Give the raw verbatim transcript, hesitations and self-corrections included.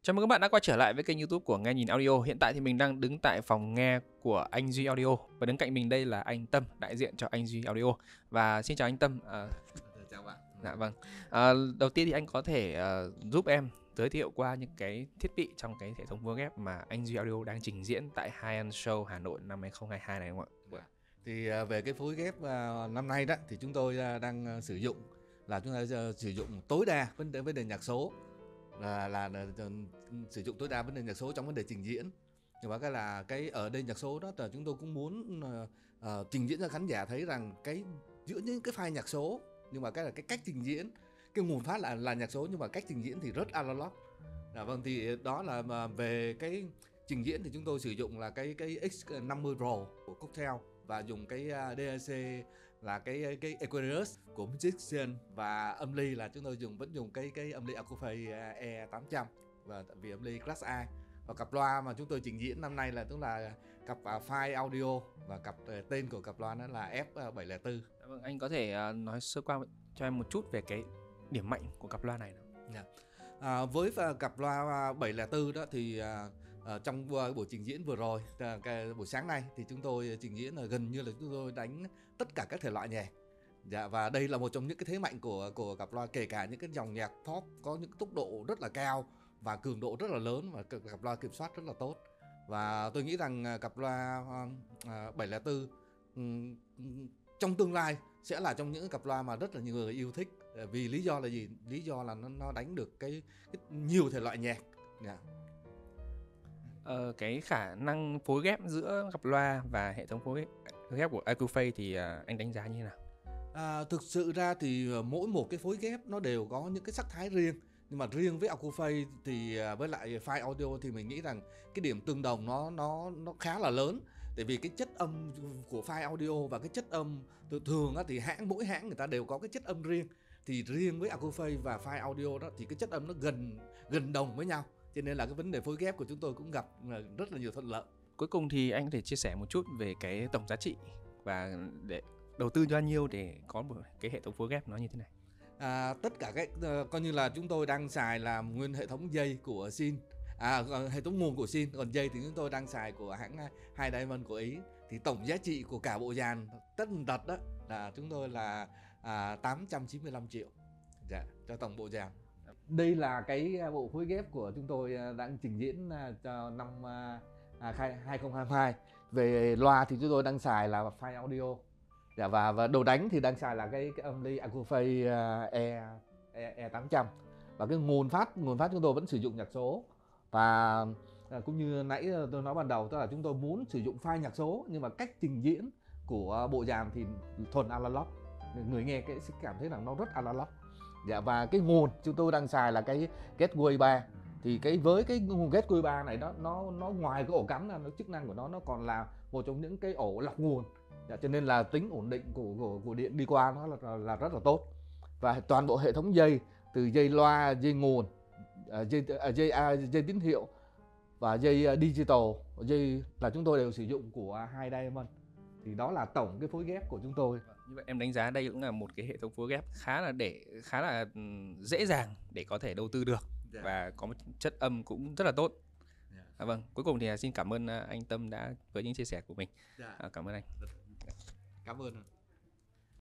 Chào mừng các bạn đã quay trở lại với kênh YouTube của Nghe Nhìn Audio. Hiện tại thì mình đang đứng tại phòng nghe của anh Duy Audio và đứng cạnh mình đây là anh Tâm, đại diện cho anh Duy Audio. Và xin chào anh Tâm. À, Chào bạn. dạ vâng. À, đầu tiên thì anh có thể uh, giúp em giới thiệu qua những cái thiết bị trong cái hệ thống phối ghép mà anh Duy Audio đang trình diễn tại High-End Show Hà Nội năm hai không hai hai này không ạ? Dạ. Thì uh, về cái phối ghép uh, năm nay đó thì chúng tôi uh, đang uh, sử dụng là chúng ta uh, sử dụng tối đa vấn đề vấn đề nhạc số, là là, là uh, sử dụng tối đa vấn đề nhạc số trong vấn đề trình diễn. Nhưng mà cái là cái ở đây nhạc số đó là chúng tôi cũng muốn uh, uh, trình diễn cho khán giả thấy rằng cái giữa những cái file nhạc số, nhưng mà cái là cái cách trình diễn, cái nguồn phát là là nhạc số nhưng mà cách trình diễn thì rất analog. Dạ vâng, thì đó là mà về cái trình diễn thì chúng tôi sử dụng là cái cái X năm mươi Pro của Cocktail và dùng cái đê a xê là cái cái Aquarius của Magician, và âm ly là chúng tôi dùng vẫn dùng cái cái âm ly Acoustic E tám trăm và vì âm ly Class A. Và cặp loa mà chúng tôi trình diễn năm nay là tức là cặp Fine Audio, và cặp tên của cặp loa đó là F bảy không bốn. Dạ vâng, anh có thể uh, nói sơ qua cho em một chút về cái điểm mạnh của cặp loa này nào. Yeah. À, với uh, cặp loa bảy không bốn đó thì uh, uh, trong uh, buổi trình diễn vừa rồi, uh, cái buổi sáng nay thì chúng tôi trình diễn là gần như là chúng tôi đánh tất cả các thể loại nhạc. Dạ, và đây là một trong những cái thế mạnh của của cặp loa, kể cả những cái dòng nhạc pop có những tốc độ rất là cao và cường độ rất là lớn, và cặp loa kiểm soát rất là tốt. Và tôi nghĩ rằng uh, cặp loa uh, bảy không bốn um, trong tương lai sẽ là trong những cặp loa mà rất là nhiều người yêu thích. Vì lý do là gì? Lý do là nó, nó đánh được cái, cái nhiều thể loại nhạc. Yeah. Ờ, cái khả năng phối ghép giữa cặp loa và hệ thống phối ghép của Acoustic thì uh, anh đánh giá như thế nào? À, thực sự ra thì mỗi một cái phối ghép nó đều có những cái sắc thái riêng. Nhưng mà riêng với Acoustic thì với lại Fine Audio thì mình nghĩ rằng cái điểm tương đồng nó nó nó khá là lớn. Tại vì cái chất âm của Fine Audio và cái chất âm thường á, thì hãng mỗi hãng người ta đều có cái chất âm riêng. Thì riêng với Acoustic và Fine Audio đó thì cái chất âm nó gần gần đồng với nhau. Cho nên là cái vấn đề phối ghép của chúng tôi cũng gặp rất là nhiều thuận lợi. Cuối cùng thì anh có thể chia sẻ một chút về cái tổng giá trị và để đầu tư bao nhiêu để có một cái hệ thống phối ghép nó như thế này? À, tất cả cái uh, coi như là chúng tôi đang xài là nguyên hệ thống dây của Shin, à, hệ thống nguồn của Shin, còn dây thì chúng tôi đang xài của hãng High Diamond của Ý. Thì tổng giá trị của cả bộ dàn tất tật đó là chúng tôi là à, tám trăm chín mươi lăm triệu, dạ, cho tổng bộ dàn. Đây là cái bộ phối ghép của chúng tôi đang trình diễn cho năm hai không hai hai. Về loa thì chúng tôi đang xài là Fine Audio. Dạ, và, và đồ đánh thì đang xài là cái, cái âm ly Acoustic E, E, E tám trăm. Và cái nguồn phát nguồn phát chúng tôi vẫn sử dụng nhạc số. Và cũng như nãy tôi nói ban đầu, tức là chúng tôi muốn sử dụng file nhạc số nhưng mà cách trình diễn của bộ dàn thì thuần analog. Người nghe cái sẽ cảm thấy là nó rất analog. Dạ, và cái nguồn chúng tôi đang xài là cái Gateway ba. Thì cái với cái nguồn Gateway ba này đó, nó nó ngoài cái ổ cắm ra, nó chức năng của nó nó còn là một trong những cái ổ lọc nguồn. Dạ, cho nên là tính ổn định của, của, của điện đi qua nó là, là rất là tốt. Và toàn bộ hệ thống dây, từ dây loa, dây nguồn, dây, dây, dây tín hiệu và dây digital, dây là chúng tôi đều sử dụng của High Diamond. Thì đó là tổng cái phối ghép của chúng tôi. Như vậy em đánh giá đây cũng là một cái hệ thống phối ghép khá là để khá là dễ dàng để có thể đầu tư được. Yeah. Và có một chất âm cũng rất là tốt. Yeah. À, vâng, cuối cùng thì xin cảm ơn anh Tâm đã với những chia sẻ của mình. Yeah. À, cảm ơn anh. Cảm ơn.